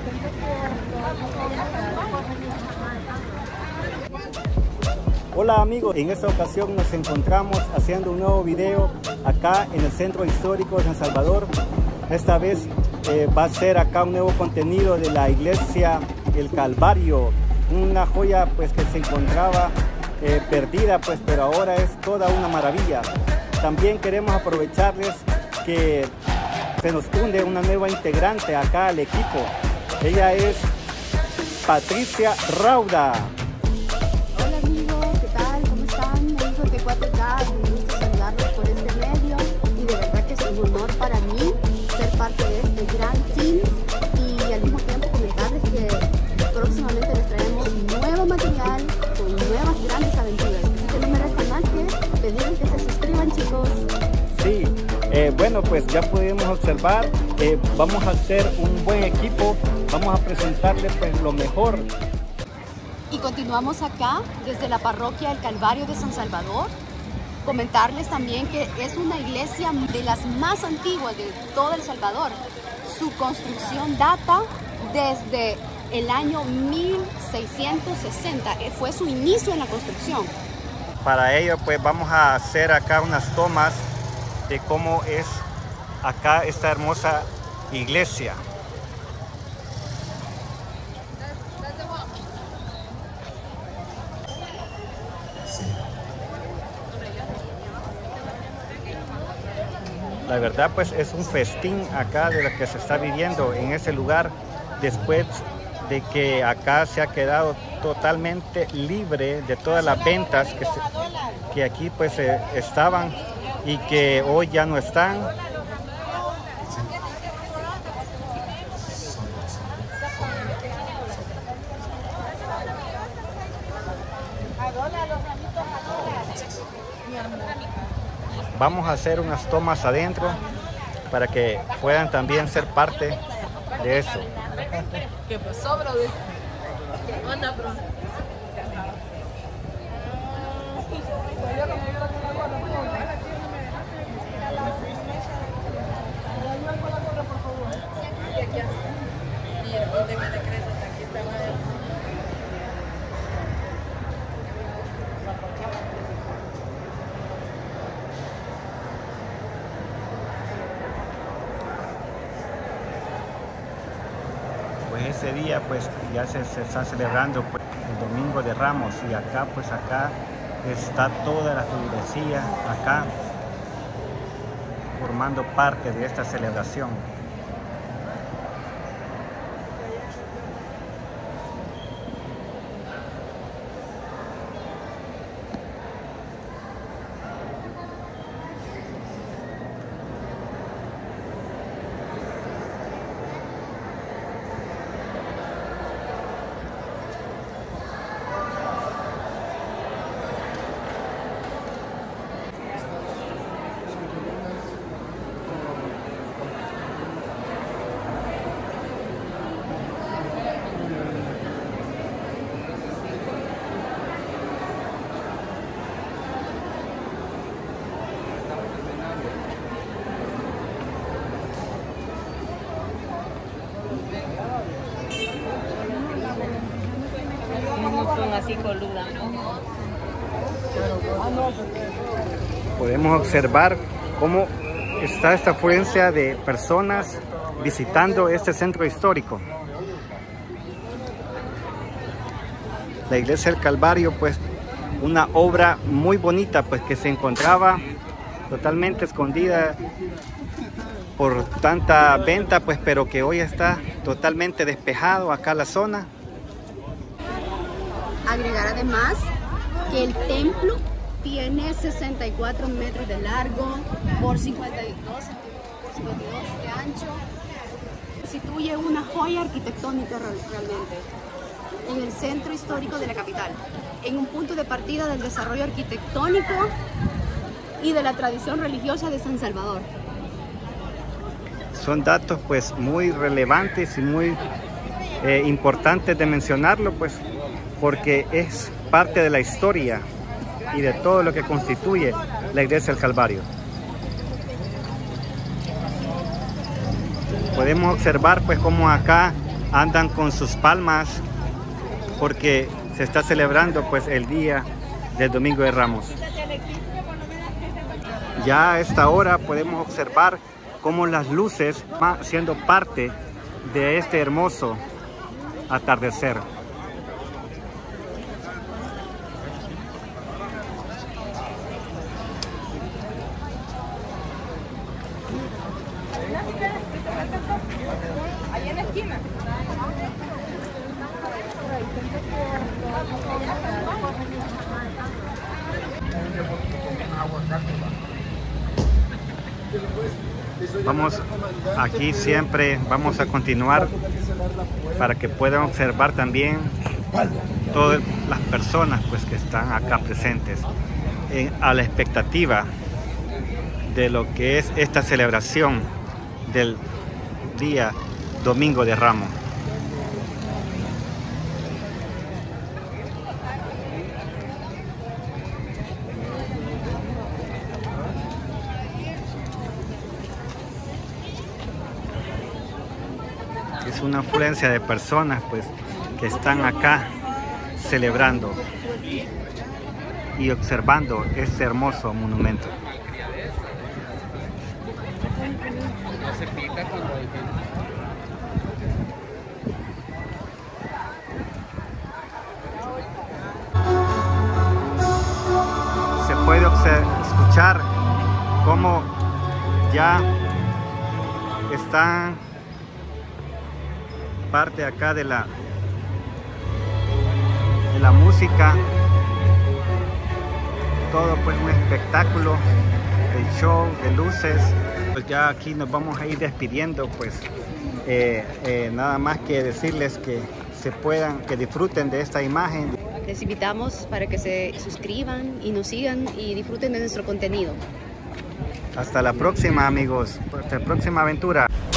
Hola amigos, en esta ocasión nos encontramos haciendo un nuevo video acá en el Centro Histórico de San Salvador. Esta vez va a ser acá un nuevo contenido de la iglesia El Calvario, una joya pues que se encontraba perdida pues, pero ahora es toda una maravilla. También queremos aprovecharles que se nos une una nueva integrante acá al equipo. Ella es Patricia Rauda. Hola amigos, ¿qué tal? ¿Cómo están? Amigos de 4K, me gusta saludarlos por este medio y de verdad que es un honor para mí ser parte de este gran team y al mismo tiempo comentarles que próximamente les traemos nuevo material con nuevas grandes aventuras. Así que no me resta más que pedirles que se suscriban, chicos. Sí, bueno, pues ya podemos observar, vamos a hacer un buen equipo, vamos a presentarles pues lo mejor. Y continuamos acá desde la parroquia El Calvario de San Salvador. Comentarles también que es una iglesia de las más antiguas de todo El Salvador. Su construcción data desde el año 1660, fue su inicio en la construcción. Para ello pues vamos a hacer acá unas tomas de cómo es acá esta hermosa iglesia. La verdad pues es un festín acá de lo que se está viviendo en ese lugar después de que acá se ha quedado totalmente libre de todas las ventas que aquí pues estaban y que hoy ya no están. Vamos a hacer unas tomas adentro para que puedan también ser parte de eso. ¿Qué pasó, brother? ¿Qué onda, bro? Pues ese día pues ya se está celebrando pues, el Domingo de Ramos y acá pues acá está toda la feligresía acá formando parte de esta celebración. Así coluda, ¿no? Podemos observar cómo está esta afluencia de personas visitando este centro histórico. La iglesia del Calvario, pues una obra muy bonita, pues que se encontraba totalmente escondida por tanta venta, pues pero que hoy está totalmente despejado acá la zona. Agregar además que el templo tiene 64 metros de largo por 52 de ancho. Constituye una joya arquitectónica realmente en el centro histórico de la capital, en un punto de partida del desarrollo arquitectónico y de la tradición religiosa de San Salvador. Son datos pues muy relevantes y muy importantes de mencionarlo, pues porque es parte de la historia y de todo lo que constituye la iglesia del Calvario. Podemos observar pues como acá andan con sus palmas porque se está celebrando pues el día del Domingo de Ramos. Ya a esta hora podemos observar cómo las luces van siendo parte de este hermoso atardecer. Ahí en la esquina. Vamos aquí siempre, vamos a continuar para que puedan observar también todas las personas pues que están acá presentes a la expectativa de lo que es esta celebración del día Domingo de Ramos. Es una afluencia de personas pues que están acá celebrando y observando este hermoso monumento. Se puede escuchar cómo ya están parte acá de la música, todo pues un espectáculo de show, de luces. Pues ya aquí nos vamos a ir despidiendo, pues nada más que decirles que que disfruten de esta imagen. Les invitamos para que se suscriban y nos sigan y disfruten de nuestro contenido. Hasta la próxima, amigos, hasta la próxima aventura.